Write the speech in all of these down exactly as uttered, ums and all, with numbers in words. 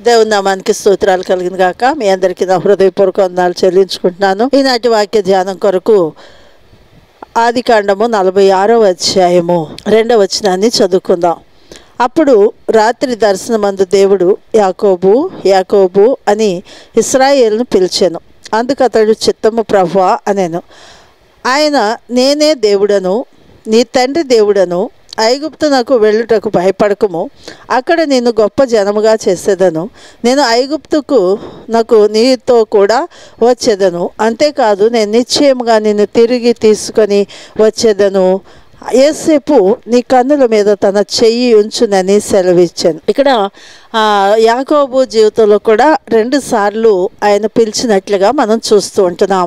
దేవుని నామానికి స్తోత్రాలు కలిగిన గాక. మీ అందరికీ నా హృదయపూర్వక వందనాలు చెల్లించుకుంటున్నాను. ఈనాటి వాక్య ధ్యానం కొరకు ఆది కాండము నలభై ఆరో అధ్యాయము రెండవ వచనాన్ని చదువుకుందాం. అప్పుడు రాత్రి దర్శనమందు దేవుడు యాకోబు యాకోబు అని ఇశ్రాయేలును పిలిచెను. అందుకు అతడు చిత్తము ప్రభువా అనెను. ఆయన నేనే దేవుడను, నీ తండ్రి దేవుడను. ఐగుప్తునకు వెళ్ళుటకు భయపడకము, అక్కడ నేను గొప్ప జనముగా చేసేదను. నేను ఐగుప్తుకు నాకు నీతో కూడా వచ్చేదను. అంతేకాదు నేను నిశ్చయముగా నిన్ను తిరిగి తీసుకొని వచ్చేదను. యేసేపు నీ కన్నుల మీద తన చెయ్యి ఉంచునని సెలవిచ్చాను. ఇక్కడ యాకోబు జీవితంలో కూడా రెండు సార్లు ఆయన పిలిచినట్లుగా మనం చూస్తూ ఉంటున్నాం.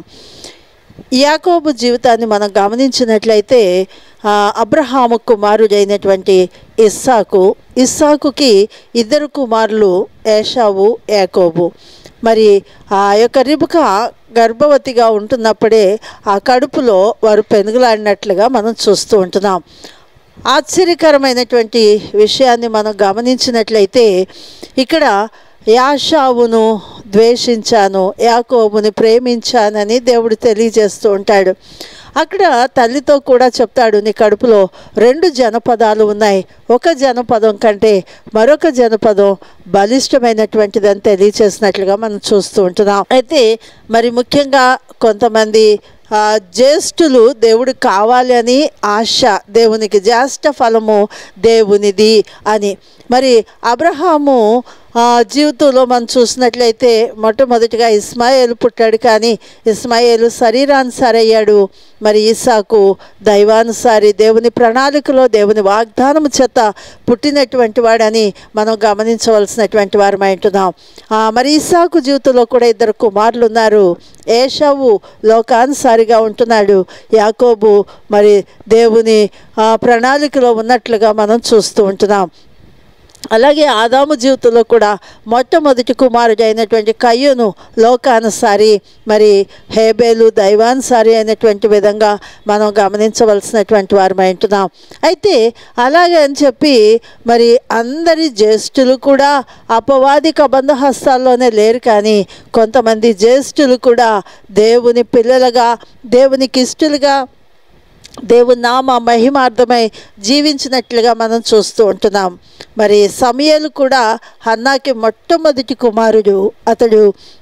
యాకోబు జీవితాన్ని మనం గమనించినట్లయితే అబ్రహాము కుమారుడైనటువంటి ఇస్సాకు ఇస్సాకుకి ఇద్దరు కుమారులు ఏషావు యాకోబు. మరి ఆ యొక్క రిబకా గర్భవతిగా ఉంటున్నప్పుడే ఆ కడుపులో వారు పెనుగులాడినట్లుగా మనం చూస్తూ ఉంటున్నాం. ఆశ్చర్యకరమైనటువంటి విషయాన్ని మనం గమనించినట్లయితే ఇక్కడ యాషావును ద్వేషించాను, యాకోబుని ప్రేమించానని దేవుడు తెలియజేస్తూ ఉంటాడు. అక్కడ తల్లితో కూడా చెప్తాడు, నీ కడుపులో రెండు జనపదాలు ఉన్నాయి, ఒక జనపదం కంటే మరొక జనపదం బలిష్టమైనటువంటిదని తెలియచేసినట్లుగా మనం చూస్తూ ఉంటున్నాం. అయితే మరి ముఖ్యంగా కొంతమంది జ్యేష్ఠులు దేవుడు కావాలి అని ఆశ, దేవునికి జ్యేష్ఠ ఫలము దేవునిది అని. మరి అబ్రహాము జీవితంలో మనం చూసినట్లయితే మొట్టమొదటిగా ఇస్మాయేలు పుట్టాడు, కానీ ఇస్మాయేలు శరీరానుసారి అయ్యాడు. మరి ఇస్సాకు దైవానుసారి, దేవుని ప్రణాళికలో దేవుని వాగ్దానము చేత పుట్టినటువంటి వాడని మనం గమనించవలసినటువంటి వారమై ఉంటున్నాం. మరి ఇస్సాకు జీవితంలో కూడా ఇద్దరు కుమారులు ఉన్నారు. ఏషావు లోకానుసారిగా ఉంటున్నాడు, యాకోబు మరి దేవుని ప్రణాళికలో ఉన్నట్లుగా మనం చూస్తూ ఉంటున్నాం. అలాగే ఆదాము జీవితంలో కూడా మొట్టమొదటి కుమారుడు అయినటువంటి కయ్యూను లోకానుసారి, మరి హేబేలు దైవానుసారి అయినటువంటి విధంగా మనం గమనించవలసినటువంటి వారమై ఉంటున్నాం. అయితే అలాగే అని చెప్పి మరి అందరి జ్యేష్ఠులు కూడా అపవాది కబంధ హస్తాల్లోనే లేరు, కానీ కొంతమంది జ్యేష్ఠులు కూడా దేవుని పిల్లలుగా, దేవునికి ఇష్టలుగా, దేవుని నామ మహిమార్థమై జీవించినట్లుగా మనం చూస్తూ ఉంటున్నాం. మరి సమూయేలు కూడా హన్నాకి మొట్టమొదటి కుమారుడు. అతడు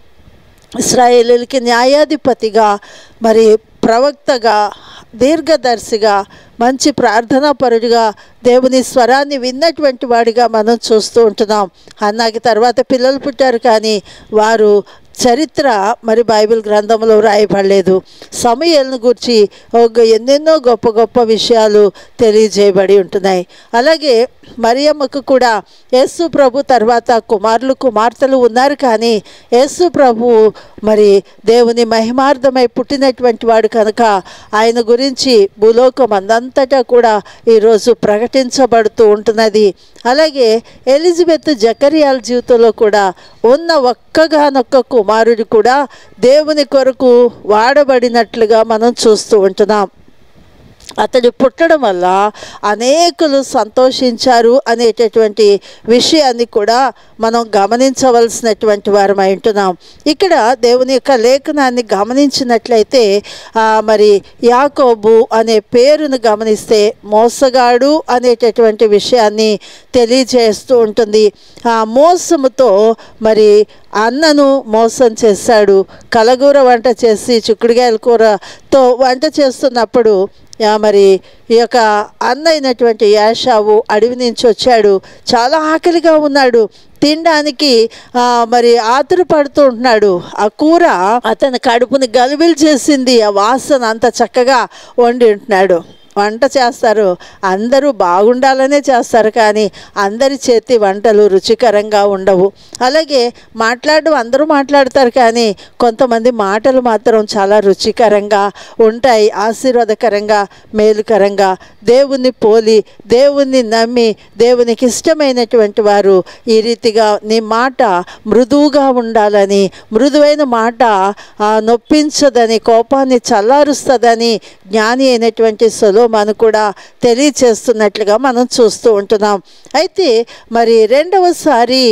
ఇశ్రాయేలుకి న్యాయాధిపతిగా, మరి ప్రవక్తగా, దీర్ఘదర్శిగా, మంచి ప్రార్థనా పరుడుగా, దేవుని స్వరాన్ని విన్నటువంటి వాడిగా మనం చూస్తూ ఉంటున్నాం. హన్నాకి తర్వాత పిల్లలు పుట్టారు, కానీ వారు చరిత్ర మరి బైబిల్ గ్రంథంలో రాయబడలేదు. సమూయేలును గురించి ఎన్నెన్నో గొప్ప గొప్ప విషయాలు తెలియజేయబడి ఉంటున్నాయి. అలాగే మరియమ్మకు కూడా యేసు ప్రభు తర్వాత కుమారులు కుమార్తెలు ఉన్నారు, కానీ యేసు ప్రభు మరి దేవుని మహిమార్థమై పుట్టినటువంటి వాడు కనుక ఆయన గురించి భూలోకం అందంతటా కూడా ఈరోజు ప్రకటించబడుతూ ఉంటున్నది. అలాగే ఎలిజబెత్ జకరియాల జీవితంలో కూడా ఉన్న ఒక్కగానొక్క కుమారుడు కూడా దేవుని కొరకు వాడబడినట్లుగా మనం చూస్తూ ఉంటున్నాం. అతడు పుట్టడం వల్ల అనేకులు సంతోషించారు అనేటటువంటి విషయాన్ని కూడా మనం గమనించవలసినటువంటి వారమై ఉంటున్నాం. ఇక్కడ దేవుని యొక్క లేఖనాన్ని గమనించినట్లయితే మరి యాకోబు అనే పేరును గమనిస్తే మోసగాడు అనేటటువంటి విషయాన్ని తెలియజేస్తూ ఉంటుంది. ఆ మోసముతో మరి అన్నను మోసం చేశాడు. కలగూర వంట చేసి చిక్కుడుగాయల కూరతో వంట చేస్తున్నప్పుడు మరి ఈ యొక్క అన్న అయినటువంటి యాషావు అడవి నుంచి వచ్చాడు. చాలా ఆకలిగా ఉన్నాడు, తినడానికి మరి ఆతురు పడుతూ ఉంటున్నాడు. ఆ కూర అతని కడుపుని గలిబిలి చేసింది. ఆ వాసన అంత చక్కగా వండి ఉంటున్నాడు. వంట చేస్తారు, అందరూ బాగుండాలనే చేస్తారు, కానీ అందరి చేతి వంటలు రుచికరంగా ఉండవు. అలాగే మాట్లాడడం అందరూ మాట్లాడతారు, కానీ కొంతమంది మాటలు మాత్రం చాలా రుచికరంగా ఉంటాయి, ఆశీర్వాదకరంగా, మేలుకరంగా. దేవుణ్ణి పోలి, దేవుణ్ణి నమ్మి, దేవునికి ఇష్టమైనటువంటి వారు ఈ రీతిగా నీ మాట మృదువుగా ఉండాలని, మృదువైన మాట నొప్పించదని, కోపాన్ని చల్లారుస్తుందని జ్ఞాని అయినటువంటి సొలొమోను సొదొమ అని కూడా తెలియచేస్తున్నట్లుగా మనం చూస్తూ ఉంటున్నాం. అయితే మరి రెండవసారి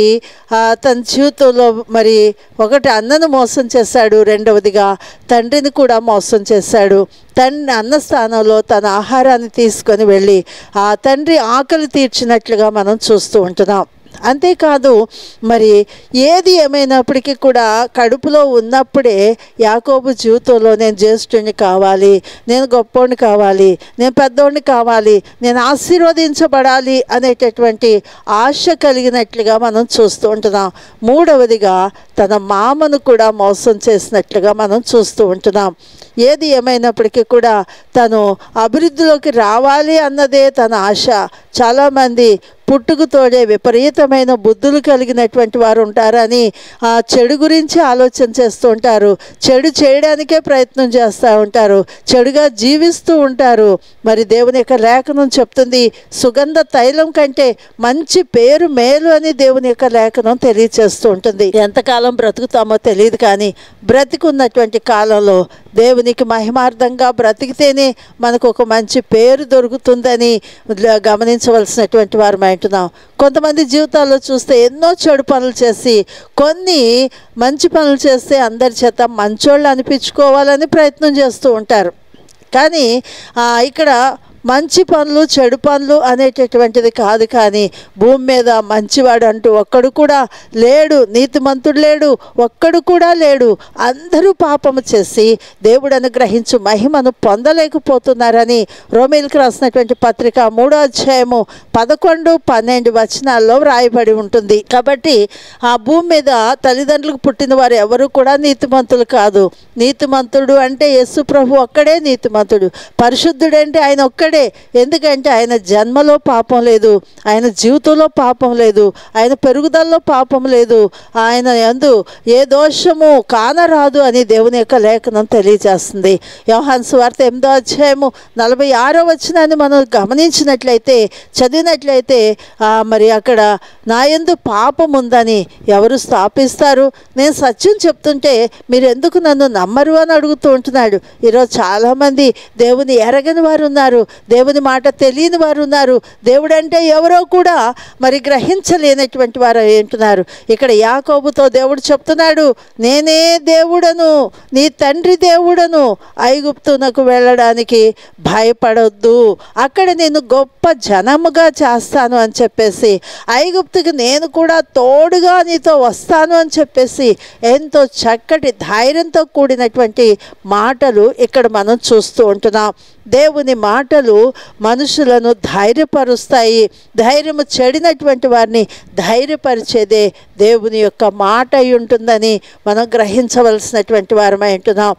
తన జీవితంలో మరి ఒకటి అన్నను మోసం చేశాడు, రెండవదిగా తండ్రిని కూడా మోసం చేశాడు. తండ్రి అన్న స్థానంలో తన ఆహారాన్ని తీసుకొని వెళ్ళి ఆ తండ్రి ఆకలి తీర్చినట్లుగా మనం చూస్తూ ఉంటున్నాం. అంతేకాదు మరి ఏది ఏమైనప్పటికీ కూడా కడుపులో ఉన్నప్పుడే యాకోబు జీవితంలో నేను జ్యేష్ఠుని కావాలి, నేను గొప్పోడిని కావాలి, నేను పెద్దోడిని కావాలి, నేను ఆశీర్వదించబడాలి అనేటటువంటి ఆశ కలిగినట్లుగా మనం చూస్తూ ఉంటున్నాం. మూడవదిగా తన మామను కూడా మోసం చేసినట్లుగా మనం చూస్తూ ఉంటున్నాం. ఏది ఏమైనప్పటికీ కూడా తను అభివృద్ధిలోకి రావాలి అన్నదే తన ఆశ. చాలామంది పుట్టుకతోడే విపరీతమైన బుద్ధులు కలిగినటువంటి వారు ఉంటారని ఆ చెడు గురించి ఆలోచన చేస్తూ ఉంటారు, చెడు చేయడానికే ప్రయత్నం చేస్తూ ఉంటారు, చెడుగా జీవిస్తూ ఉంటారు. మరి దేవుని యొక్క లేఖనం చెప్తుంది, సుగంధ తైలం కంటే మంచి పేరు మేలు అని దేవుని యొక్క లేఖనం తెలియచేస్తూ ఉంటుంది. ఎంతకాలం బ్రతుకుతామో తెలియదు, కానీ బ్రతికున్నటువంటి కాలంలో దేవునికి మహిమార్థంగా బ్రతికితేనే మనకు ఒక మంచి పేరు దొరుకుతుందని గమనించవలసినటువంటి వారు అంటున్నాం. కొంతమంది జీవితాల్లో చూస్తే ఎన్నో చెడు పనులు చేసి కొన్ని మంచి పనులు చేస్తే అందరి చేత మంచోళ్ళు అనిపించుకోవాలని ప్రయత్నం చేస్తూ ఉంటారు. కానీ ఇక్కడ మంచి పనులు చెడు పనులు అనేటటువంటిది కాదు, కానీ భూమి మీద మంచివాడు అంటూ ఒక్కడు కూడా లేడు, నీతిమంతుడు లేడు, ఒక్కడు కూడా లేడు. అందరూ పాపము చేసి దేవుడు అనుగ్రహించు మహిమను పొందలేకపోతున్నారని రోమీయులకు రాసినటువంటి పత్రిక మూడో అధ్యాయము పదకొండు పన్నెండు వచనాల్లో వ్రాయబడి ఉంటుంది. కాబట్టి ఆ భూమి మీద తల్లిదండ్రులకు పుట్టిన వారు ఎవరు కూడా నీతిమంతులు కాదు. నీతిమంతుడు అంటే యేసు ప్రభు ఒక్కడే నీతిమంతుడు, పరిశుద్ధుడంటే ఆయన ఒక్కడే. ఎందుకంటే ఆయన జన్మలో పాపం లేదు, ఆయన జీవితంలో పాపం లేదు, ఆయన పెరుగుదలలో పాపం లేదు, ఆయన యందు ఏ దోషము కానరాదు అని దేవుని యొక్క లేఖనం తెలియజేస్తుంది. యోహాను సువార్త ఎనిమిదో అధ్యాయము నలభై ఆరో వచనాన్ని మనం గమనించినట్లయితే చదివినట్లయితే మరి అక్కడ నా యందు పాపం ఉందని ఎవరు స్థాపిస్తారు? నేను సత్యం చెప్తుంటే మీరు ఎందుకు నన్ను నమ్మరు అని అడుగుతూ ఉంటున్నాడు. ఈరోజు చాలామంది దేవుని ఎరగని వారు ఉన్నారు, దేవుని మాట తెలియని వారు ఉన్నారు, దేవుడు అంటే ఎవరో కూడా మరి గ్రహించలేనటువంటి వారు ఏంటున్నారు. ఇక్కడ యాకోబుతో దేవుడు చెప్తున్నాడు, నేనే దేవుడను, నీ తండ్రి దేవుడను, ఐగుప్తునకు వెళ్ళడానికి భయపడొద్దు, అక్కడ నేను గొప్ప జనముగా చేస్తాను అని చెప్పేసి, ఐగుప్తుకి నేను కూడా తోడుగా నీతో వస్తాను అని చెప్పేసి ఎంతో చక్కటి ధైర్యంతో కూడినటువంటి మాటలు ఇక్కడ మనం చూస్తూ ఉంటున్నాం. దేవుని మాటలు మనుషులను ధైర్యపరుస్తాయి. ధైర్యము చెడినటువంటి వారిని ధైర్యపరిచేదే దేవుని యొక్క మాట అయి ఉంటుందని మనం గ్రహించవలసినటువంటి వారమై ఉంటున్నాం.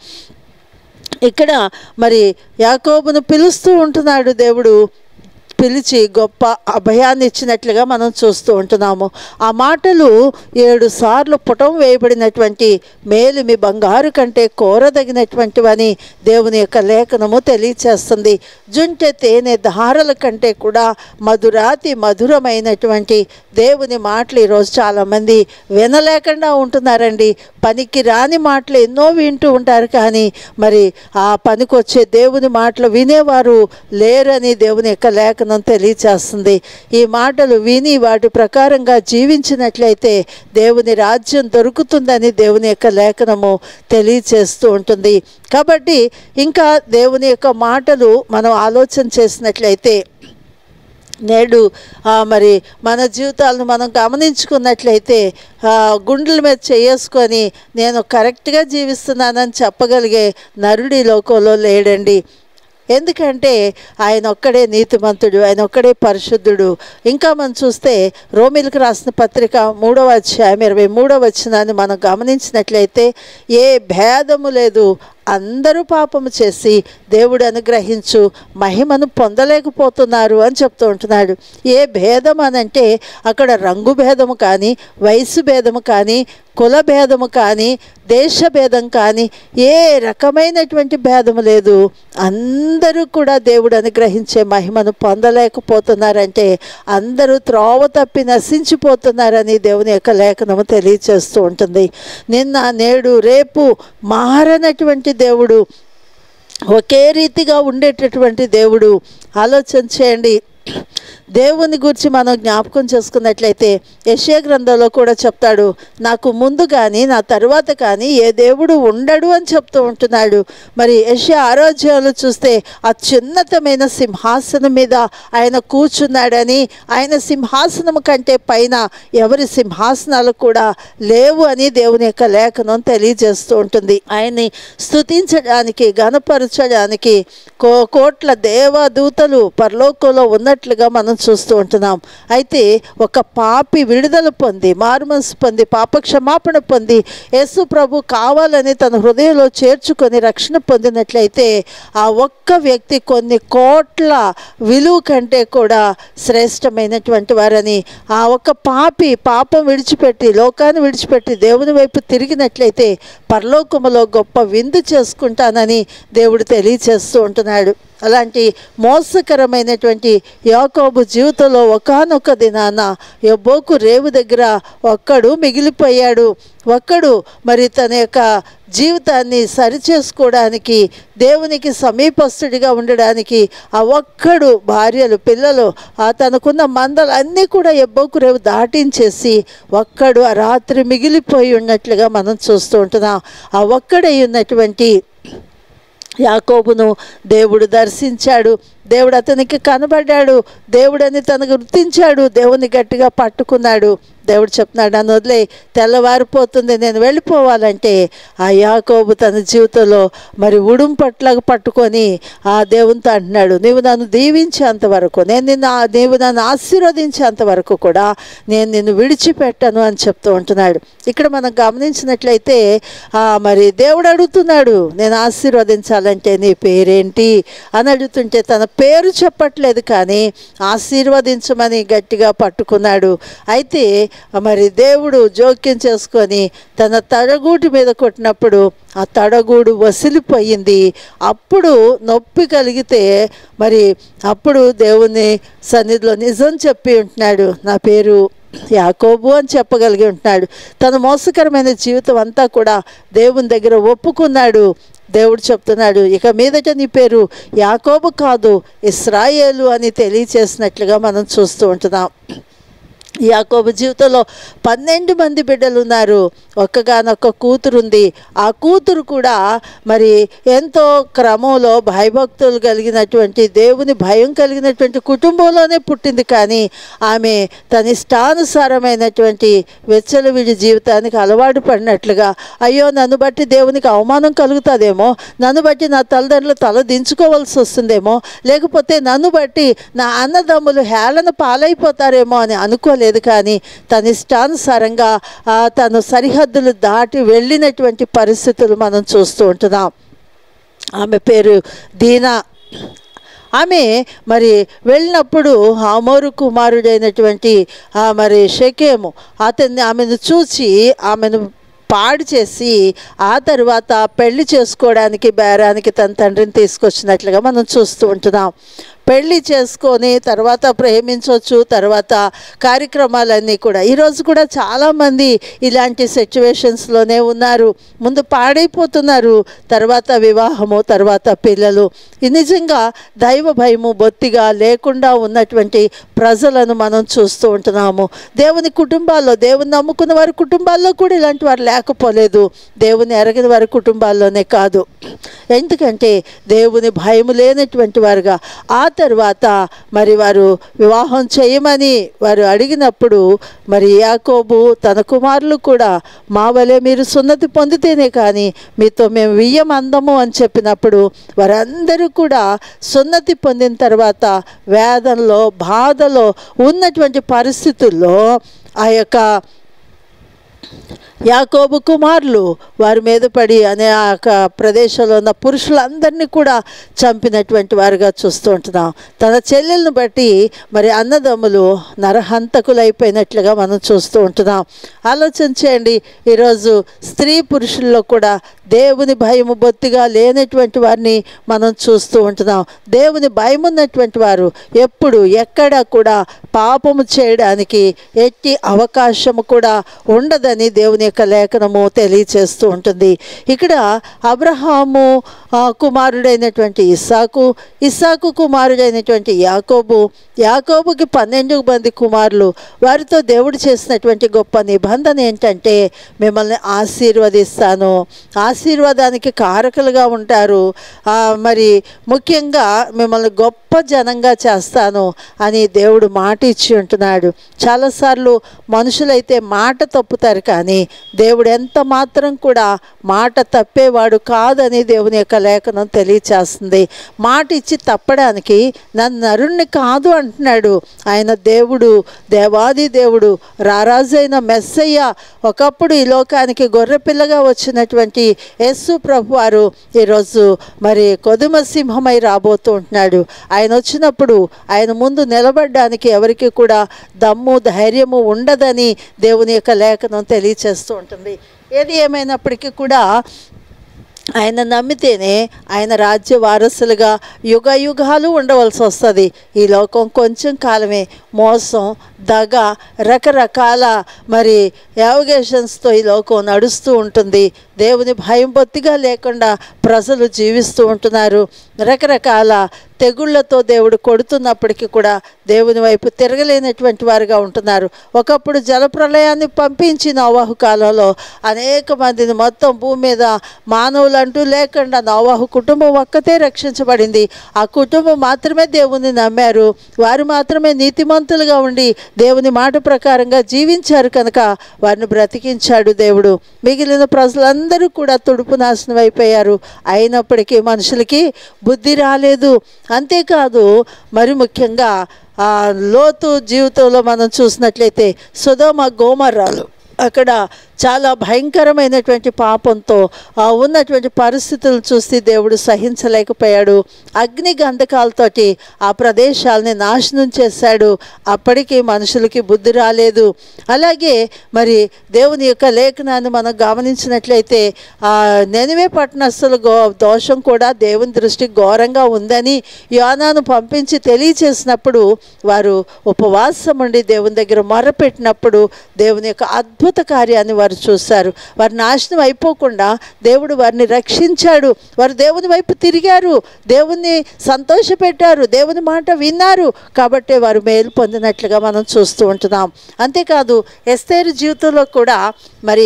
ఇక్కడ మరి యాకోబును పిలుస్తూ ఉంటున్నాడు దేవుడు, పిలిచి గొప్ప అభయాన్ని ఇచ్చినట్లుగా మనం చూస్తూ ఉంటున్నాము. ఆ మాటలు ఏడు సార్లు పుటం వేయబడినటువంటి మేలిమి బంగారు కంటే కోరదగినటువంటివని దేవుని యొక్క లేఖనము తెలియచేస్తుంది. జుంటె తేనె ధారల కంటే కూడా మధురాతి మధురమైనటువంటి దేవుని మాటలు ఈరోజు చాలామంది వినలేకుండా ఉంటున్నారండి. పనికి రాని మాటలు ఎన్నో వింటూ ఉంటారు, కానీ మరి ఆ పనికొచ్చే దేవుని మాటలు వినేవారు లేరని దేవుని యొక్క లేఖనం తెలియచేస్తుంది. ఈ మాటలు విని వాటి ప్రకారంగా జీవించినట్లయితే దేవుని రాజ్యం దొరుకుతుందని దేవుని యొక్క లేఖనము తెలియచేస్తూ ఉంటుంది. కాబట్టి ఇంకా దేవుని యొక్క మాటలు మనం ఆలోచన చేసినట్లయితే నేడు మరి మన జీవితాలను మనం గమనించుకున్నట్లయితే గుండెల మీద చేసుకొని నేను కరెక్ట్గా జీవిస్తున్నానని చెప్పగలిగే నరుడి లోకంలో లేడండి. ఎందుకంటే ఆయన ఒక్కడే నీతిమంతుడు, ఆయన ఒక్కడే పరిశుద్ధుడు. ఇంకా మనం చూస్తే రోమీయులకు రాసిన పత్రిక మూడవ అధ్యాయం ఇరవై మూడవ వచనాన్ని మనం గమనించినట్లయితే ఏ భేదము లేదు, అందరూ పాపము చేసి దేవుడు అనుగ్రహించు మహిమను పొందలేకపోతున్నారు అని చెప్తూ ఉంటున్నాడు. ఏ భేదం అనంటే అక్కడ రంగు భేదము కానీ, వయసు భేదము కానీ, కుల భేదము కానీ, దేశ భేదం కానీ, ఏ రకమైనటువంటి భేదము లేదు. అందరూ కూడా దేవుడు అనుగ్రహించే మహిమను పొందలేకపోతున్నారంటే అందరూ త్రోవ తప్పి నశించిపోతున్నారని దేవుని యొక్క లేఖనము తెలియచేస్తూ ఉంటుంది. నిన్న నేడు రేపు మారనటువంటి దేవుడు, ఒకే రీతిగా ఉండేటటువంటి దేవుడు. ఆలోచన చేయండి. దేవుని గురించి మనం జ్ఞాపకం చేసుకున్నట్లయితే యెషయా గ్రంథంలో కూడా చెప్తాడు, నాకు ముందు కానీ నా తరువాత కానీ ఏ దేవుడు ఉండడు అని చెప్తూ ఉంటున్నాడు. మరి యెషయా ఆరోగ్యాలు చూస్తే అత్యున్నతమైన సింహాసనం మీద ఆయన కూర్చున్నాడని, ఆయన సింహాసనం కంటే పైన ఎవరి సింహాసనాలు కూడా లేవు అని దేవుని యొక్క లేఖనం తెలియజేస్తూ ఉంటుంది. ఆయన్ని స్తుతించడానికి, ఘనపరచడానికి కో కోట్ల దేవదూతలు పరలోకంలో ఉన్నట్లుగా మనం చూస్తూ ఉంటున్నాం. అయితే ఒక పాపి విడుదల పొంది, మారుమనసు పొంది, పాప క్షమాపణ పొంది యేసు ప్రభు కావాలని తన హృదయంలో చేర్చుకొని రక్షణ పొందినట్లయితే ఆ ఒక్క వ్యక్తి కొన్ని కోట్ల విలువ కంటే కూడా శ్రేష్టమైనటువంటి వారని, ఆ ఒక్క పాపి పాపం విడిచిపెట్టి, లోకాన్ని విడిచిపెట్టి దేవుని వైపు తిరిగినట్లయితే పరలోకములో గొప్ప విందు చేసుకుంటానని దేవుడు తెలియచేస్తూ ఉంటున్నాడు. అలాంటి మోసకరమైనటువంటి యాకోబు జీవితంలో ఒకానొక దినాన యబ్బోకు రేవు దగ్గర ఒక్కడు మిగిలిపోయాడు. ఒక్కడు మరి తన యొక్క జీవితాన్ని సరిచేసుకోవడానికి, దేవునికి సమీపస్తుడిగా ఉండడానికి ఆ ఒక్కడు భార్యలు, పిల్లలు, ఆ తనకున్న మందలు అన్నీ కూడా యబ్బోకు రేవు దాటించేసి ఒక్కడు ఆ రాత్రి మిగిలిపోయి ఉన్నట్లుగా మనం చూస్తూ ఉంటున్నాం. ఆ ఒక్కడై ఉన్నటువంటి యాకోబును దేవుడు దర్శించాడు. దేవుడు అతనికి కనబడ్డాడు. దేవుడని తను గుర్తించాడు. దేవుని గట్టిగా పట్టుకున్నాడు. దేవుడు చెప్తున్నాడు, నన్ను వదిలే, తెల్లవారిపోతుంది, నేను వెళ్ళిపోవాలంటే ఆ యాకోబు తన జీవితంలో మరి ఉడుంపట్లాగా పట్టుకొని ఆ దేవునితో అంటున్నాడు, నీవు నన్ను దీవించేంత వరకు, నేను నిన్ను నీవు నన్ను ఆశీర్వదించేంత వరకు కూడా నేను నిన్ను విడిచిపెట్టను అని చెప్తూ ఉంటున్నాడు. ఇక్కడ మనం గమనించినట్లయితే మరి దేవుడు అడుగుతున్నాడు, నేను ఆశీర్వదించాలంటే నీ పేరేంటి అని అడుగుతుంటే తన పేరు చెప్పట్లేదు, కానీ ఆశీర్వదించమని గట్టిగా పట్టుకున్నాడు. అయితే మరి దేవుడు జోక్యం చేసుకొని తన తడగూటి మీద కొట్టినప్పుడు ఆ తడగూడు వసిలిపోయింది. అప్పుడు నొప్పి కలిగితే మరి అప్పుడు దేవుని సన్నిధిలో నిజం చెప్పి ఉంటున్నాడు, నా పేరు యాకోబు అని చెప్పగలిగి ఉంటున్నాడు. తన మోసకరమైన జీవితం అంతా కూడా దేవుని దగ్గర ఒప్పుకున్నాడు. దేవుడు చెప్తున్నాడు, ఇక మీదట నీ పేరు యాకోబు కాదు ఇశ్రాయేలు అని తెలియచేసినట్లుగా మనం చూస్తూ ఉంటున్నాం. యాకోబు జీవితంలో పన్నెండు మంది బిడ్డలు ఉన్నారు. ఒక్కగానొక్క కూతురు ఉంది. ఆ కూతురు కూడా మరి ఎంతో క్రమంలో భయభక్తులు కలిగినటువంటి, దేవుని భయం కలిగినటువంటి కుటుంబంలోనే పుట్టింది. కానీ ఆమె తన ఇష్టానుసారమైనటువంటి వెచ్చలవిడి జీవితానికి అలవాటు పడినట్లుగా, అయ్యో నన్ను బట్టి దేవునికి అవమానం కలుగుతుందేమో, నన్ను బట్టి నా తల్లిదండ్రులు తల దించుకోవాల్సి వస్తుందేమో, లేకపోతే నన్ను బట్టి నా అన్నదమ్ములు హేళన పాలైపోతారేమో అని అనుకోలేదు. కానీ తన ఇష్టానుసారంగా తను సరిహద్దులు దాటి వెళ్ళినటువంటి పరిస్థితులు మనం చూస్తూ ఉంటున్నాం. ఆమె పేరు దీనా. ఆమె మరి వెళ్ళినప్పుడు హమోరు కుమారుడైనటువంటి మరి షెకెము అతన్ని ఆమెను చూసి ఆమెను పాడు చేసి ఆ తర్వాత పెళ్లి చేసుకోవడానికి బేరానికి తన తండ్రిని తీసుకొచ్చినట్లుగా మనం చూస్తూ ఉంటున్నాం. పెళ్ళి చేసుకొని తర్వాత ప్రేమించవచ్చు, తర్వాత కార్యక్రమాలన్నీ కూడా. ఈరోజు కూడా చాలామంది ఇలాంటి సిచ్యువేషన్స్లోనే ఉన్నారు. ముందు పాడైపోతున్నారు, తర్వాత వివాహము, తర్వాత పిల్లలు. నిజంగా దైవ భయము బొత్తిగా లేకుండా ఉన్నటువంటి ప్రజలను మనం చూస్తూ ఉంటున్నాము. దేవుని కుటుంబాల్లో, దేవుని నమ్ముకున్న వారి కుటుంబాల్లో కూడా ఇలాంటి వారు లేకపోలేదు. దేవుని ఎరగిన వారి కుటుంబాల్లోనే కాదు. ఎందుకంటే దేవుని భయము లేనటువంటి వారుగా ఆ తర్వాత మరి వారు వివాహం చేయమని వారు అడిగినప్పుడు మరి యాకోబు తన కుమారులు కూడా మా వలె మీరు సున్నతి పొందితేనే కానీ మీతో మేము వియ్యం అందము అని చెప్పినప్పుడు వారందరూ కూడా సున్నతి పొందిన తర్వాత వేదనలో, బాధలో ఉన్నటువంటి పరిస్థితుల్లో ఆ యొక్క యాకోబు కుమారులు వారి మీద పడి అనేక ప్రదేశంలో ఉన్న పురుషులందరినీ కూడా చంపినటువంటి వారుగా చూస్తూ ఉంటున్నాం. తన చెల్లెలను బట్టి మరి అన్నదమ్ములు నరహంతకులైపోయినట్లుగా మనం చూస్తూ ఉంటున్నాం. ఆలోచన చేయండి, ఈరోజు స్త్రీ పురుషుల్లో కూడా దేవుని భయము బొత్తిగా లేనటువంటి వారిని మనం చూస్తూ ఉంటున్నాం. దేవుని భయం ఉన్నటువంటి వారు ఎప్పుడు ఎక్కడ కూడా పాపము చేయడానికి ఎట్టి అవకాశము కూడా ఉండదని దేవుని యొక్క లేఖనము తెలియచేస్తూ ఉంటుంది. ఇక్కడ అబ్రహాము కుమారుడైనటువంటి ఇస్సాకు, ఇస్సాకు కుమారుడైనటువంటి యాకోబు, యాకోబుకి పన్నెండు మంది కుమారులు. వారితో దేవుడు చేసినటువంటి గొప్ప నిబంధన ఏంటంటే, మిమ్మల్ని ఆశీర్వదిస్తాను, ఆశీర్వాదానికి కారకులుగా ఉంటారు, మరి ముఖ్యంగా మిమ్మల్ని గొప్ప జనంగా చేస్తాను అని దేవుడు మాట ఇచ్చి ఉంటున్నాడు. చాలాసార్లు మనుషులైతే మాట తప్పుతారు, కానీ దేవుడు ఎంత మాత్రం కూడా మాట తప్పేవాడు కాదని దేవుని యొక్క లేఖనం తెలియచేస్తుంది. మాట ఇచ్చి తప్పడానికి నన్ను నరుణ్ణి కాదు అంటున్నాడు. ఆయన దేవుడు, దేవాది దేవుడు, రారాజైన మెస్సయ్య, ఒకప్పుడు ఈ లోకానికి గొర్రెపిల్లగా వచ్చినటువంటి యేసు ప్రభు వారు ఈరోజు మరి కొదుమ సింహమై రాబోతూ ఉంటున్నాడు. ఆయన వచ్చినప్పుడు ఆయన ముందు నిలబడడానికి ఎవరికి కూడా దమ్ము ధైర్యము ఉండదని దేవుని యొక్క లేఖనం తెలియచేస్తూ ఉంటుంది. ఏది ఏమైనప్పటికీ కూడా ఆయన నమ్మితేనే ఆయన రాజ్య వారసులుగా యుగ యుగాలు ఉండవలసి వస్తుంది. ఈ లోకం కొంచెం కాలమే. మోసం, దగ, రకరకాల మరి యావగేషన్స్తో ఈ లోకం నడుస్తూ ఉంటుంది. దేవుని భయం బొత్తిగా లేకుండా ప్రజలు జీవిస్తూ ఉంటున్నారు. రకరకాల తెగుళ్లతో దేవుడు కొడుతున్నప్పటికీ కూడా దేవుని వైపు తిరగలేనటువంటి వారుగా ఉంటున్నారు. ఒకప్పుడు జలప్రలయాన్ని పంపించి నోవాహు కాలంలో అనేక మందిని మొత్తం భూమి మీద మానవులు అంటూ లేకుండా నోవాహు కుటుంబం ఒక్కతే రక్షించబడింది. ఆ కుటుంబం మాత్రమే దేవుని నమ్మారు. వారు మాత్రమే నీతిమంతులుగా ఉండి దేవుని మాట ప్రకారంగా జీవించారు కనుక వారిని బ్రతికించాడు దేవుడు. మిగిలిన ప్రజలందరూ కూడా తుడుపు నాశనం అయిపోయారు. అయినప్పటికీ మనుషులకి బుద్ధి రాలేదు. అంతేకాదు, మరి ముఖ్యంగా ఆ లోతు జీవితంలో మనం చూసినట్లయితే సొదొమ గోమొర్రాలు అక్కడ చాలా భయంకరమైనటువంటి పాపంతో ఉన్నటువంటి పరిస్థితులు చూసి దేవుడు సహించలేకపోయాడు. అగ్ని గంధకాలతోటి ఆ ప్రదేశాలని నాశనం చేశాడు. అప్పటికి మనుషులకి బుద్ధి రాలేదు. అలాగే మరి దేవుని యొక్క లేఖనాన్ని మనం గమనించినట్లయితే ఆ నెనివే పట్టణస్థుల గో దోషం కూడా దేవుని దృష్టికి ఘోరంగా ఉందని యోనాను పంపించి తెలియచేసినప్పుడు వారు ఉపవాసం ఉండి దేవుని దగ్గర మొరపెట్టినప్పుడు దేవుని యొక్క అద్భుత కార్యాన్ని వారు చూశారు. వారు నాశనం అయిపోకుండా దేవుడు వారిని రక్షించాడు. వారు దేవుని వైపు తిరిగారు, దేవుణ్ణి సంతోషపెట్టారు, దేవుని మాట విన్నారు. కాబట్టి వారు మేలు పొందినట్లుగా మనం చూస్తూ ఉంటున్నాం. అంతేకాదు, ఎస్తేరు జీవితంలో కూడా మరి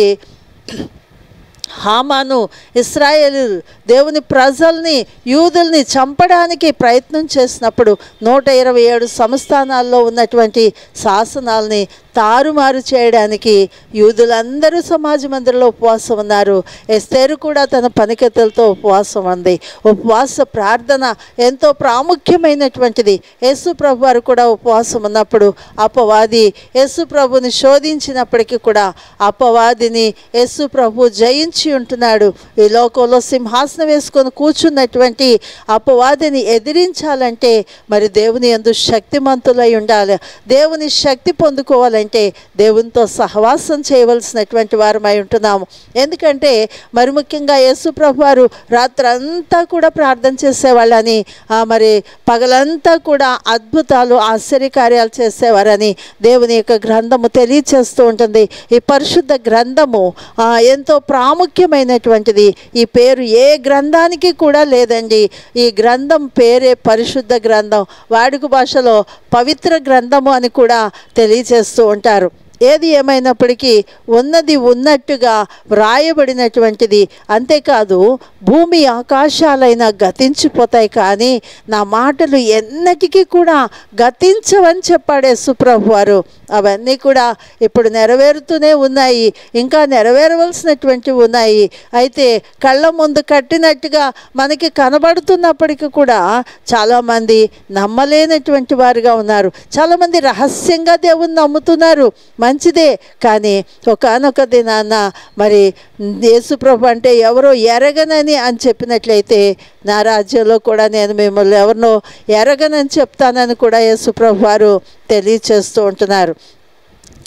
హామాను ఇశ్రాయేలు దేవుని ప్రజల్ని, యూదుల్ని చంపడానికి ప్రయత్నం చేసినప్పుడు నూట ఇరవై ఏడు సంస్థానాల్లో ఉన్నటువంటి శాసనాల్ని తారుమారు చేయడానికి యూదులందరూ సమాజ మందిరంలో ఉపవాసం ఉన్నారు. ఎస్తేరు కూడా తన పనికత్తెలతో ఉపవాసం ఉంది. ఉపవాస ప్రార్థన ఎంతో ప్రాముఖ్యమైనటువంటిది. యేసు ప్రభు వారు కూడా ఉపవాసం ఉన్నప్పుడు అపవాది యేసు ప్రభుని శోధించినప్పటికీ కూడా అపవాదిని యేసు ప్రభు జయించి ఉంటున్నాడు. ఈ లోకంలో సింహాసనం వేసుకొని కూర్చున్నటువంటి అపవాదిని ఎదిరించాలంటే మరి దేవుని యందు శక్తిమంతులై ఉండాలి. దేవుని శక్తి పొందుకోవాలంటే దేవునితో సహవాసం చేయవలసినటువంటి వారమై ఉంటున్నాము. ఎందుకంటే మరి ముఖ్యంగా యేసు ప్రభు వారు రాత్రంతా కూడా ప్రార్థన చేసేవాళ్ళని, మరి పగలంతా కూడా అద్భుతాలు ఆశ్చర్యకార్యాలు చేసేవారని దేవుని యొక్క గ్రంథము తెలియచేస్తూ ఉంటుంది. ఈ పరిశుద్ధ గ్రంథము ఎంతో ప్రాముఖ్యమైనటువంటిది. ఈ పేరు ఏ గ్రంథానికి కూడా లేదండి. ఈ గ్రంథం పేరే పరిశుద్ధ గ్రంథం. వాడుక భాషలో పవిత్ర గ్రంథము అని కూడా తెలియచేస్తూ ఉంటారు. ఏది ఏమైనప్పటికీ ఉన్నది ఉన్నట్టుగా వ్రాయబడినటువంటిది. అంతేకాదు, భూమి ఆకాశాలైనా గతించిపోతాయి, కానీ నా మాటలు ఎన్నటికీ కూడా గతించవని చెప్పాడు యేసు ప్రభు వారు. అవన్నీ కూడా ఇప్పుడు నెరవేరుతూనే ఉన్నాయి, ఇంకా నెరవేరవలసినటువంటివి ఉన్నాయి. అయితే కళ్ళ ముందు కట్టినట్టుగా మనకి కనబడుతున్నప్పటికీ కూడా చాలామంది నమ్మలేనటువంటి వారుగా ఉన్నారు. చాలామంది రహస్యంగా దేవుని నమ్ముతున్నారు, మంచిదే. కానీ ఒకానొక దినాన మరి యేసుప్రభు అంటే ఎవరో ఎరగనని అని చెప్పినట్లయితే నా రాజ్యంలో కూడా నేను మిమ్మల్ని ఎవరినో ఎరగనని చెప్తానని కూడా యేసుప్రభు వారు తెలియచేస్తూ ఉంటున్నారు.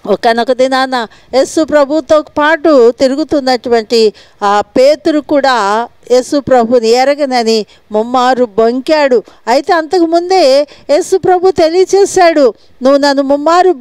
ఒకనొక దినాన యేసు ప్రభుతో పాటు తిరుగుతున్నటువంటి ఆ పేతురు కూడా యేసు ప్రభుని ఎరగనని ముమ్మారు బొంకాడు. అయితే అంతకుముందే యేసు ప్రభు తెలియచేశాడు, నువ్వు నన్ను ముమ్మారు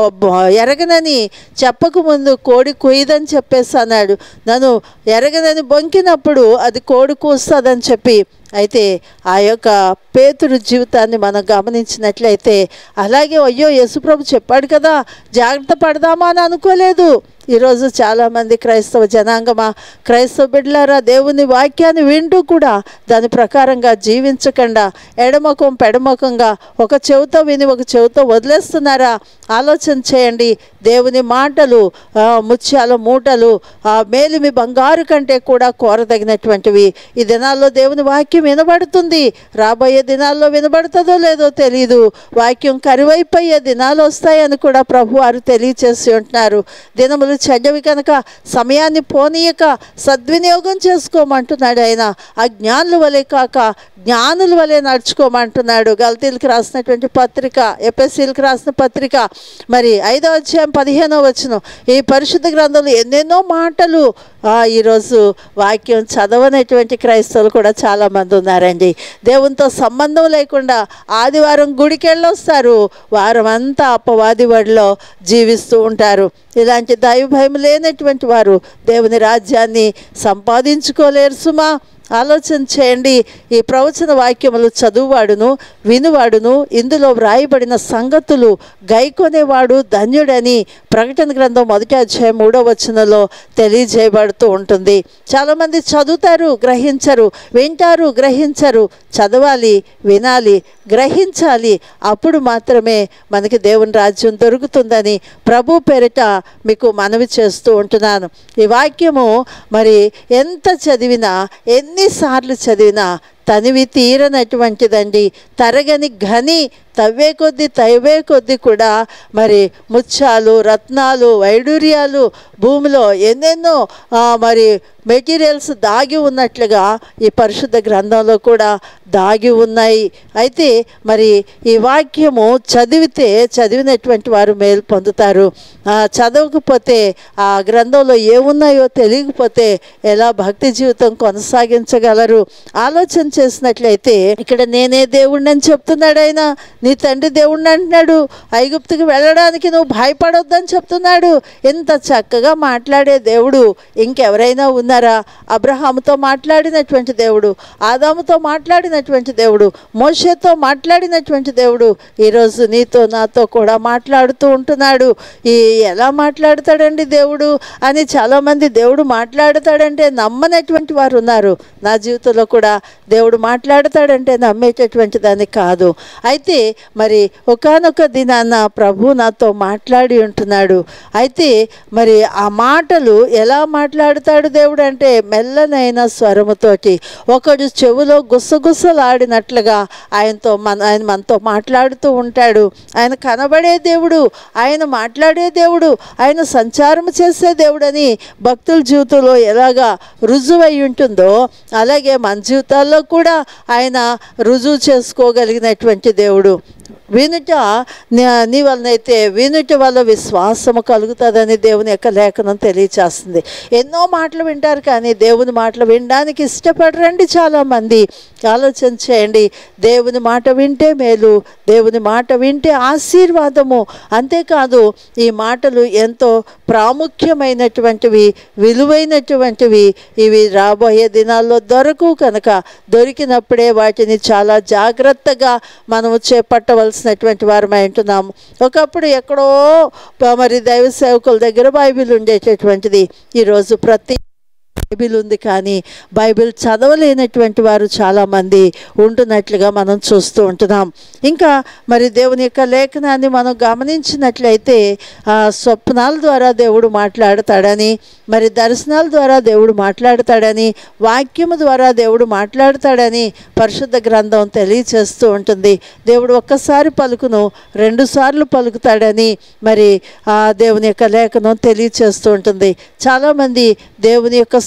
ఎరగనని చెప్పకముందు కోడి కొయ్యదని చెప్పేసి అన్నాడు. నన్ను ఎరగనని బొంకినప్పుడు అది కోడి కూస్తుందని చెప్పి. అయితే ఆ యొక్క పేతురు జీవితాన్ని మనం గమనించినట్లయితే అలాగే అయ్యో యేసుప్రభు చెప్పాడు కదా జాగ్రత్త పడదామా అని అనుకోలేదు. ఈరోజు చాలామంది క్రైస్తవ జనాంగమా, క్రైస్తవ బిడ్డలారా, దేవుని వాక్యాన్ని వింటూ కూడా దాని ప్రకారంగా జీవించకుండా ఎడమకం పెడమకంగా ఒక చెవితో విని ఒక చెవితో వదిలేస్తున్నారా? ఆలోచన చేయండి. దేవుని మాటలు ముత్యాల మూటలు మేలిమి బంగారు కంటే కూడా కోరదగినటువంటివి. ఈ దినాల్లో దేవుని వాక్యం వినబడుతుంది. రాబోయే దినాల్లో వినబడుతుందో లేదో తెలియదు. వాక్యం కరువైపోయే దినాలు వస్తాయని కూడా ప్రభు వారు తెలియచేసి ఉంటున్నారు. దినములు చెడ్డవి కనుక సమయాన్ని పోనీయక సద్వినియోగం చేసుకోమంటున్నాడు ఆయన. అజ్ఞానుల వలె కాక జ్ఞానుల వలె నడుచుకోమంటున్నాడు. గల్తీలకు రాసినటువంటి పత్రిక, ఎఫెసీలకు రాసిన పత్రిక మరి ఐదో అధ్యాయం పదిహేనో వచనం. ఈ పరిశుద్ధ గ్రంథంలో ఎన్నెన్నో మాటలు ఈరోజు వాక్యం చదవనటువంటి క్రైస్తవులు కూడా చాలామంది ఉన్నారండి. దేవునితో సంబంధం లేకుండా ఆదివారం గుడికి వెళ్ళొస్తారు, వారం అంతా అపవాది వడిలో జీవిస్తూ ఉంటారు. ఇలాంటి దైవ భయం లేనటువంటి వారు దేవుని రాజ్యాన్ని సంపాదించుకోలేరు సుమా. ఆలోచన చేయండి. ఈ ప్రవచన వాక్యములు చదువువాడును వినువాడును ఇందులో వ్రాయబడిన సంగతులు గైకొనేవాడు ధన్యుడని ప్రకటన గ్రంథం మొదటి అధ్యాయం మూడో వచనంలో తెలియజేయబడుతూ ఉంటుంది. చాలామంది చదువుతారు, గ్రహించరు, వింటారు, గ్రహించరు. చదవాలి, వినాలి, గ్రహించాలి. అప్పుడు మాత్రమే మనకి దేవుని రాజ్యం దొరుకుతుందని ప్రభు పేరిట మీకు మనవి చేస్తూ ఉంటున్నాను. ఈ వాక్యము మరి ఎంత చదివినా ఎన్నిసార్లు చదివినా తనివి తీరనటువంటిదండి. తరగని ఘని తవ్వే కొద్దీ తవ్వే కొద్దీ కూడా మరి ముత్యాలు, రత్నాలు, వైడూర్యాలు భూమిలో ఎన్నెన్నో మరి మెటీరియల్స్ దాగి ఉన్నట్లుగా ఈ పరిశుద్ధ గ్రంథంలో కూడా దాగి ఉన్నాయి. అయితే మరి ఈ వాక్యము చదివితే చదివినటువంటి వారు మేలు పొందుతారు. చదవకపోతే ఆ గ్రంథంలో ఏమున్నాయో తెలియకపోతే ఎలా భక్తి జీవితం కొనసాగించగలరు? ఆలోచన చేసినట్లయితే ఇక్కడ నేనే దేవుడిని అని చెప్తున్నాడు ఆయన. నీ తండ్రి దేవుడిని అంటున్నాడు. ఐగుప్తుకి వెళ్ళడానికి నువ్వు భయపడొద్దని చెప్తున్నాడు. ఎంత చక్కగా మాట్లాడే దేవుడు ఇంకెవరైనా ఉన్నారా? అబ్రహాముతో మాట్లాడినటువంటి దేవుడు, ఆదాముతో మాట్లాడినటువంటి దేవుడు, మోషేతో మాట్లాడినటువంటి దేవుడు ఈరోజు నీతో నాతో కూడా మాట్లాడుతూ ఉంటున్నాడు. ఈ ఎలా మాట్లాడతాడండి దేవుడు అని చాలామంది దేవుడు మాట్లాడతాడంటే నమ్మనటువంటి వారు ఉన్నారు. నా జీవితంలో కూడా దేవుడు మాట్లాడతాడంటే నమ్మేటటువంటి దాన్ని కాదు. అయితే మరి ఒకానొక దినాన ప్రభు నాతో మాట్లాడి ఉంటున్నాడు. అయితే మరి ఆ మాటలు ఎలా మాట్లాడుతాడు దేవుడు అంటే మెల్లనైన స్వరముతోటి, ఒకడు చెవులో గుసగుసలాడినట్లుగా ఆయనతో మన ఆయన మనతో మాట్లాడుతూ ఉంటాడు. ఆయన కనబడే దేవుడు, ఆయన మాట్లాడే దేవుడు, ఆయన సంచారం చేసే దేవుడని భక్తుల జీవితంలో ఎలాగా రుజువై ఉంటుందో అలాగే మన జీవితాల్లో కూడా ఆయన రుజువు చేసుకోగలిగినటువంటి దేవుడు. వినుట నీ వలనైతే వినుట వల్ల విశ్వాసము కలుగుతుందని దేవుని యొక్క లేఖనం తెలియచేస్తుంది. ఎన్నో మాటలు వింటారు కానీ దేవుని మాటలు వినడానికి ఇష్టపడరండి చాలామంది. ఆలోచన చేయండి. దేవుని మాట వింటే మేలు, దేవుని మాట వింటే ఆశీర్వాదము. అంతేకాదు ఈ మాటలు ఎంతో ప్రాముఖ్యమైనటువంటివి, విలువైనటువంటివి. ఇవి రాబోయే దినాల్లో దొరకు కనుక దొరికినప్పుడే వాటిని చాలా జాగ్రత్తగా మనము చేపట్టవలసినటువంటి వారమై ఉంటున్నాము. ఒకప్పుడు ఎక్కడో మరి దైవ సేవకుల దగ్గర బైబిల్ ఉండేటటువంటిది. ఈరోజు ప్రతి బైబిల్ ఉంది కానీ బైబిల్ చదవలేనటువంటి వారు చాలామంది ఉంటున్నట్లుగా మనం చూస్తూ ఉంటున్నాం. ఇంకా మరి దేవుని యొక్క లేఖనాన్ని మనం గమనించినట్లయితే స్వప్నాల ద్వారా దేవుడు మాట్లాడతాడని, మరి దర్శనాల ద్వారా దేవుడు మాట్లాడతాడని, వాక్యము ద్వారా దేవుడు మాట్లాడతాడని పరిశుద్ధ గ్రంథం తెలియచేస్తూ ఉంటుంది. దేవుడు ఒక్కసారి పలుకును రెండు సార్లు పలుకుతాడని మరి ఆ దేవుని యొక్క లేఖనం తెలియచేస్తూ ఉంటుంది. చాలామంది దేవుని యొక్క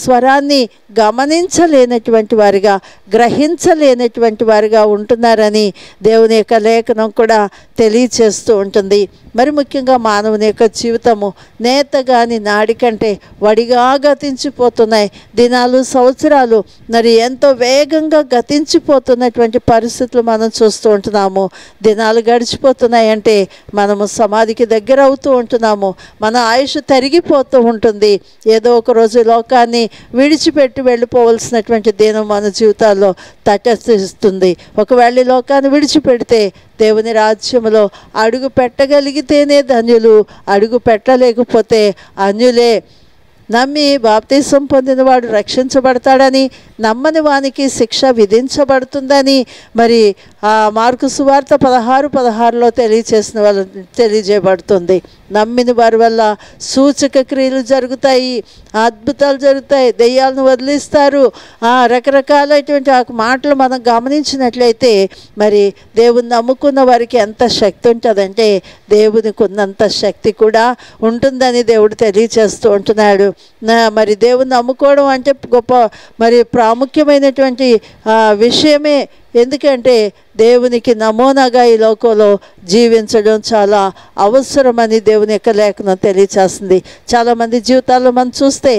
స్వరాన్ని గమనించలేనటువంటి వారిగా, గ్రహించలేనటువంటి వారిగా ఉంటున్నారని దేవుని యొక్క లేఖనం కూడా తెలియచేస్తూ ఉంటుంది. మరి ముఖ్యంగా మానవుని యొక్క జీవితము నేతగాని నాడి కంటే వడిగా గతించిపోతున్నాయి. దినాలు, సంవత్సరాలు మరి ఎంతో వేగంగా గతించిపోతున్నటువంటి పరిస్థితులు మనం చూస్తూ ఉంటున్నాము. దినాలు గడిచిపోతున్నాయి అంటే మనము సమాధికి దగ్గర అవుతూ ఉంటున్నాము. మన ఆయుష్ తరిగిపోతూ ఉంటుంది. ఏదో ఒక రోజు లోకాన్ని విడిచిపెట్టి వెళ్ళిపోవలసినటువంటి దినం మన జీవితాల్లో తటస్థిస్తుంది. ఒకవేళ ఈ లోకాన్ని విడిచిపెడితే దేవుని రాజ్యంలో అడుగు పెట్టగలిగితేనే ధన్యులు, అడుగు పెట్టలేకపోతే అన్యులే. నమ్మి బాప్తీసం పొందినవాడు రక్షించబడతాడని, నమ్మని వానికి శిక్ష విధించబడుతుందని మరి ఆ మార్కు సువార్త పదహారు పదహారులో తెలియచేసిన వాళ్ళు తెలియజేయబడుతుంది. నమ్మిన వారి వల్ల సూచక క్రియలు జరుగుతాయి, అద్భుతాలు జరుగుతాయి, దెయ్యాలను వదిలిస్తారు. ఆ రకరకాలైనటువంటి ఆ మాటలు మనం గమనించినట్లయితే మరి దేవుని నమ్ముకున్న వారికి ఎంత శక్తి ఉంటుందంటే దేవునికి ఉన్నంత శక్తి కూడా ఉంటుందని దేవుడు తెలియచేస్తూ ఉంటున్నాడు. మరి దేవుని నమ్ముకోవడం అంటే గొప్ప మరి ప్రాముఖ్యమైనటువంటి విషయమే. ఎందుకంటే దేవునికి నమూనాగా ఈ లోకంలో జీవించడం చాలా అవసరమని దేవుని యొక్క లేఖనం తెలియచేస్తుంది. చాలామంది జీవితాల్లో మనం చూస్తే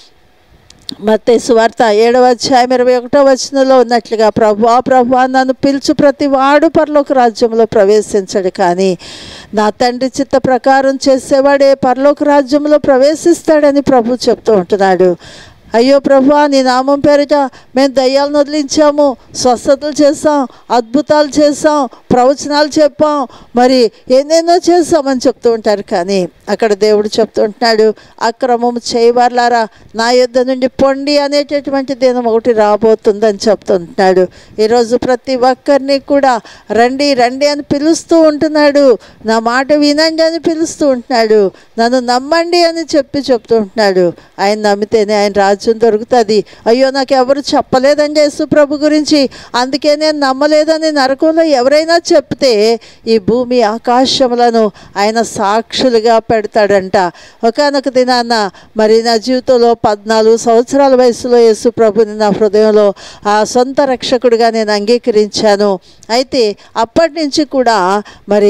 మత్తయి సువార్త ఏడవ అధ్యాయం ఇరవై ఒకటో వచనంలో ఉన్నట్లుగా, ప్రభువా ప్రభువా నన్ను పిలుచు ప్రతి వాడు పరలోక రాజ్యంలో ప్రవేశించడు, కానీ నా తండ్రి చిత్త ప్రకారం చేసేవాడే పరలోక రాజ్యంలో ప్రవేశిస్తాడని ప్రభు చెప్తూ ఉంటున్నాడు. అయ్యో ప్రభువా, నీ నామం పేరిట మేము దయ్యాలను వదిలించాము, స్వస్థతలు చేసాం, అద్భుతాలు చేసాం, ప్రవచనాలు చెప్పాం, మరి ఎన్నెన్నో చేసామని చెప్తూ ఉంటారు. కానీ అక్కడ దేవుడు చెప్తూ ఉంటున్నాడు, అక్రమము చేయవారులారా నా యొద్ద నుండి పొండి అనేటటువంటి దినం ఒకటి రాబోతుందని చెప్తుంటున్నాడు. ఈరోజు ప్రతి ఒక్కరిని కూడా రండి రండి అని పిలుస్తూ ఉంటున్నాడు. నా మాట వినండి అని పిలుస్తూ ఉంటున్నాడు. నన్ను నమ్మండి అని చెప్పి చెప్తూ ఉంటున్నాడు. ఆయన నమ్మితేనే ఆయన రాజ్యం దొరుకుతుంది. అయ్యో నాకు ఎవరు చెప్పలేదండి యేసు ప్రభు గురించి, అందుకే నేను నమ్మలేదని నరకంలో ఎవరైనా చెప్తే ఈ భూమి ఆకాశములను ఆయన సాక్షులుగా పెడతాడంట. ఒకానొక దినాన్న మరి నా జీవితంలో పద్నాలుగు సంవత్సరాల వయసులో యేసు ప్రభుని నా హృదయంలో ఆ సొంత రక్షకుడిగా నేను అంగీకరించాను. అయితే అప్పటి నుంచి కూడా మరి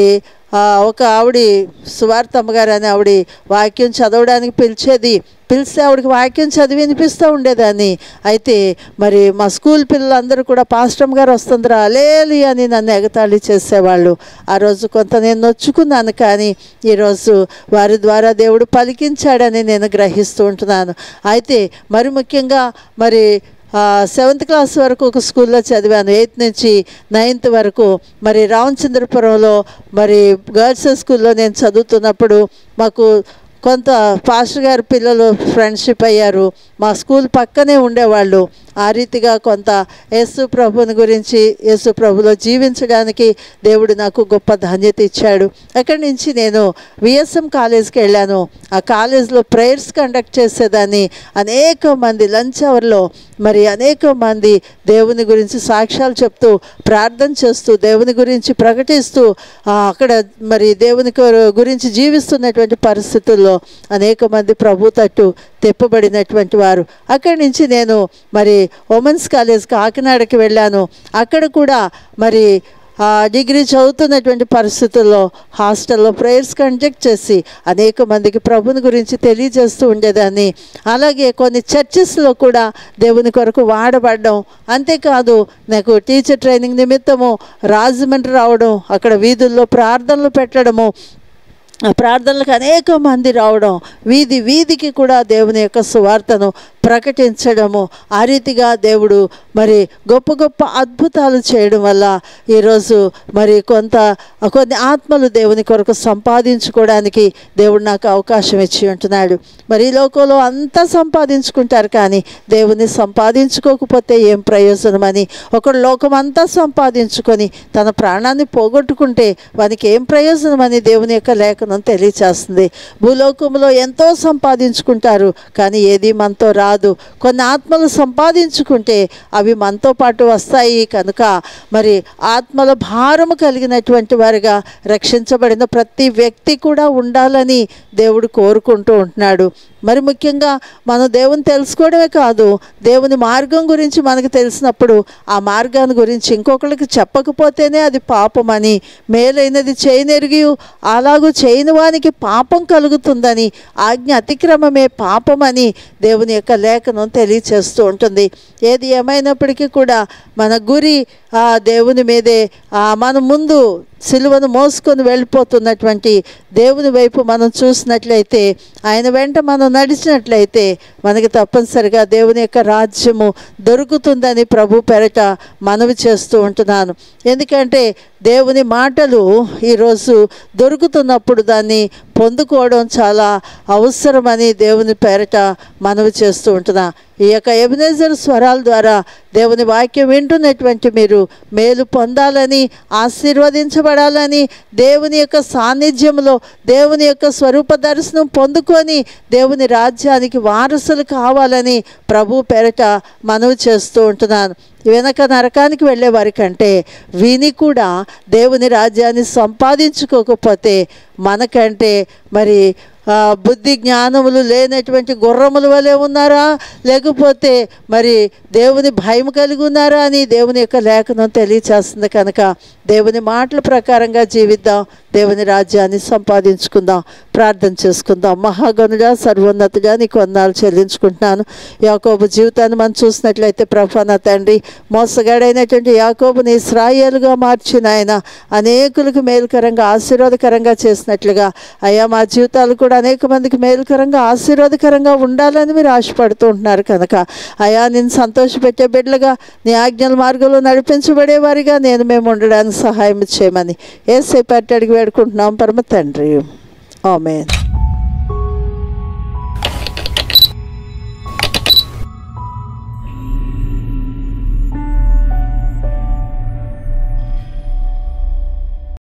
ఒక ఆవిడ సువార్తమ్మ గారు అని ఆవిడ వాక్యం చదవడానికి పిలిచేది. పిలిస్తే ఆవిడకి వాక్యం చదివి వినిపిస్తూ ఉండేదాన్ని. అయితే మరి మా స్కూల్ పిల్లలందరూ కూడా పాస్టమ్ గారు వస్తుందిరా అలేలి అని నన్ను ఎగతాళి చేసేవాళ్ళు. ఆ రోజు కొంత నేను నొచ్చుకున్నాను, కానీ ఈరోజు వారి ద్వారా దేవుడు పలికించాడని నేను గ్రహిస్తూ ఉంటున్నాను. అయితే మరి ముఖ్యంగా మరి సెవెంత్ క్లాస్ వరకు ఒక స్కూల్లో చదివాను. ఎయిత్ నుంచి నైన్త్ వరకు మరి రామచంద్రపురంలో మరి గర్ల్స్ స్కూల్లో నేను చదువుతున్నప్పుడు మాకు కొంత పాస్టర్ గారి పిల్లలు ఫ్రెండ్షిప్ అయ్యారు. మా స్కూల్ పక్కనే ఉండేవాళ్ళు. ఆ రీతిగా కొంత యేసు ప్రభుని గురించి, యేసు ప్రభులో జీవించడానికి దేవుడు నాకు గొప్ప ధన్యత ఇచ్చాడు. అక్కడి నుంచి నేను విఎస్ఎం కాలేజ్కి వెళ్ళాను. ఆ కాలేజ్లో ప్రేయర్స్ కండక్ట్ చేసేదాన్ని. అనేక మంది లంచ్ అవర్లో మరి అనేక మంది దేవుని గురించి సాక్ష్యాలు చెప్తూ, ప్రార్థన చేస్తూ, దేవుని గురించి ప్రకటిస్తూ అక్కడ మరి దేవుని గురించి జీవిస్తున్నటువంటి పరిస్థితుల్లో అనేక మంది ప్రభు తట్టు తెప్పబడినటువంటి వారు. అక్కడి నుంచి నేను మరి ఉమెన్స్ కాలేజ్ కాకినాడకి వెళ్ళాను. అక్కడ కూడా మరి డిగ్రీ చదువుతున్నటువంటి పరిస్థితుల్లో హాస్టల్లో ప్రేయర్స్ కండక్ట్ చేసి అనేక మందికి ప్రభుని గురించి తెలియజేస్తూ ఉండేదాన్ని. అలాగే కొన్ని చర్చెస్లో కూడా దేవుని కొరకు వాడబడ్డం. అంతేకాదు నాకు టీచర్ ట్రైనింగ్ నిమిత్తము రాజమండ్రి రావడం, అక్కడ వీధుల్లో ప్రార్థనలు పెట్టడము, ప్రార్థనలకు అనేక మంది రావడం, వీధి వీధికి కూడా దేవుని యొక్క సువార్తను ప్రకటించడము. ఆ రీతిగా దేవుడు మరి గొప్ప గొప్ప అద్భుతాలు చేయడం వల్ల ఈరోజు మరి కొంత కొన్ని ఆత్మలు దేవుని కొరకు సంపాదించుకోవడానికి దేవుడు నాకు అవకాశం ఇచ్చి ఉంటున్నాడు. మరి ఈ లోకంలో అంతా సంపాదించుకుంటారు, కానీ దేవుని సంపాదించుకోకపోతే ఏం ప్రయోజనం అని. ఒకడు లోకం అంతా సంపాదించుకొని తన ప్రాణాన్ని పోగొట్టుకుంటే వానికి ఏం ప్రయోజనం అని దేవుని యొక్క లేఖనం తెలియచేస్తుంది. భూలోకంలో ఎంతో సంపాదించుకుంటారు, కానీ ఏది మనతో రాదు. కొన్ని ఆత్మలు సంపాదించుకుంటే అవి మనతో పాటు వస్తాయి. కనుక మరి ఆత్మల భారము కలిగినటువంటి వారిగా రక్షించబడిన ప్రతి వ్యక్తి కూడా ఉండాలని దేవుడు కోరుకుంటూ ఉంటున్నాడు. మరి ముఖ్యంగా మనం దేవుని తెలుసుకోవడమే కాదు, దేవుని మార్గం గురించి మనకు తెలిసినప్పుడు ఆ మార్గాన్ని గురించి ఇంకొకరికి చెప్పకపోతేనే అది పాపమని, మేలైనది చేయనెరిగి అలాగూ చేయని వానికి పాపం కలుగుతుందని, ఆజ్ఞ అతిక్రమమే పాపమని దేవుని యొక్క లేఖనం తెలియచేస్తూ ఉంటుంది. ఏది ఏమైనప్పటికీ కూడా మన గురి ఆ దేవుని మీదే, మన ముందు సిలువను మోసుకొని వెళ్ళిపోతున్నటువంటి దేవుని వైపు మనం చూసినట్లయితే, ఆయన వెంట మనం నడిచినట్లయితే మనకి తప్పనిసరిగా దేవుని యొక్క రాజ్యము దొరుకుతుందని ప్రభు పెరట మనవి చేస్తూ ఉంటున్నాను. ఎందుకంటే దేవుని మాటలు ఈరోజు దొరుకుతున్నప్పుడు దాన్ని పొందుకోవడం చాలా అవసరమని దేవుని పేరట మనవి చేస్తూ ఉంటున్నా. ఈ యొక్క ఎబెనెజర్ స్వరాల ద్వారా దేవుని వాక్యం వింటున్నటువంటి మీరు మేలు పొందాలని, ఆశీర్వదించబడాలని, దేవుని యొక్క సాన్నిధ్యంలో దేవుని యొక్క స్వరూప దర్శనం పొందుకొని దేవుని రాజ్యానికి వారసులు కావాలని ప్రభు పేరట మనవి చేస్తూ ఉంటున్నాను. వెనక నరకానికి వెళ్ళే వారి కంటే విని కూడా దేవుని రాజ్యాన్ని సంపాదించుకోకపోతే మనకంటే మరి బుద్ధి జ్ఞానములు లేనటువంటి గుర్రముల వలె ఉన్నారా, లేకపోతే మరి దేవుని భయం కలిగి ఉన్నారా అని దేవుని యొక్క లేఖనం తెలియచేస్తుంది. కనుక దేవుని మాటల ప్రకారంగా జీవిద్దాం, దేవుని రాజ్యాన్ని సంపాదించుకుందాం. ప్రార్థన చేసుకుందాం. మహాగణుడా, సర్వోన్నతుడా, నీకు వందనాలు చెల్లించుకుంటున్నాను. యాకోబు జీవితాన్ని మనం చూసినట్లయితే ప్రభా నా తండ్రి, మోసగాడైనటువంటి యాకోబుని ఇశ్రాయేలుగా మార్చిన ఆయన అనేకులకు మేలుకరంగా ఆశీర్వాదకరంగా చేసినట్లుగా అయ్యా మా జీవితాలు కూడా అనేక మందికి మేలుకరంగా ఆశీర్వాదకరంగా ఉండాలని మీరు ఆశపడుతూ ఉంటున్నారు. కనుక అయా నేను సంతోషపెట్టే బిడ్డలుగా, నీ ఆజ్ఞల మార్గంలో నడిపించబడే వారిగా నేను మేము ఉండడానికి సహాయం చేయమని యేసయ్య పేరట అడిగి వేడుకుంటున్నాం పరమ తండ్రి. ఆమేన్.